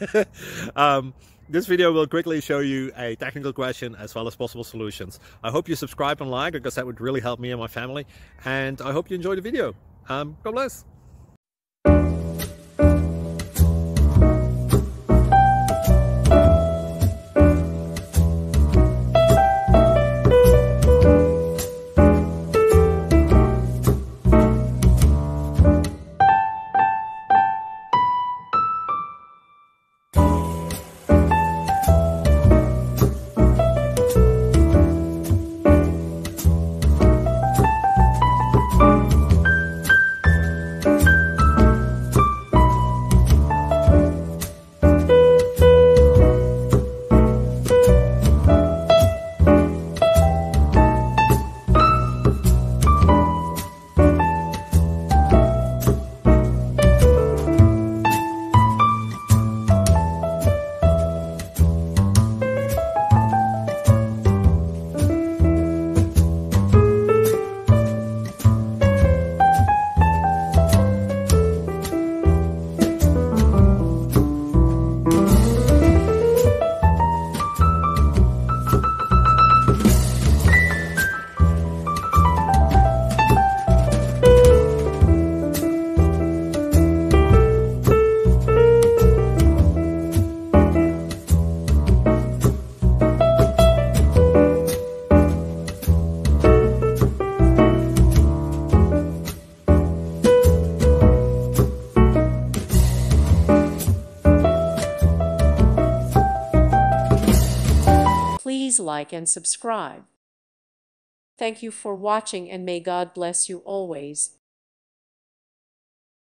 This video will quickly show you a technical question as well as possible solutions. I hope you subscribe and like, because that would really help me and my family. And I hope you enjoy the video. God bless. Please like and subscribe. Thank you for watching, and may God bless you always.